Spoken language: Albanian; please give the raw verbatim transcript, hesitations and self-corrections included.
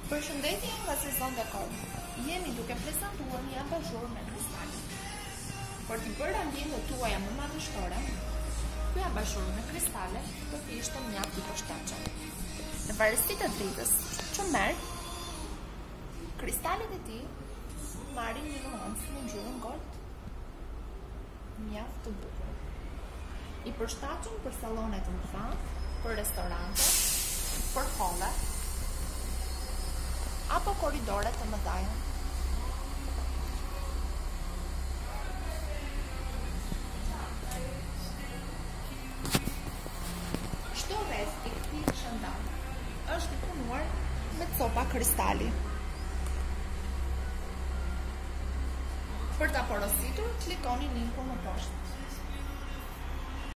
Përshëndetje nga Sezon Decor. Jemi duke prezantuar një abazhur me kristal. Për t'i bërë ambientet tuaja më madhështore, ky abazhur me kristale do të ishte mjaft i përshtatshëm. Në varësi të dritës që merr, kristalet e tij marrin një nuancë në ngjyrën gold, mjaft të bukur. I përshtatshëm për sallone të mëdha, për restorante, për holle apo korridore të mëdha. Çdo rreth i këtij shëndar është i punuar me copa kristali. Për ta porositur, klikoni linkun më poshtë.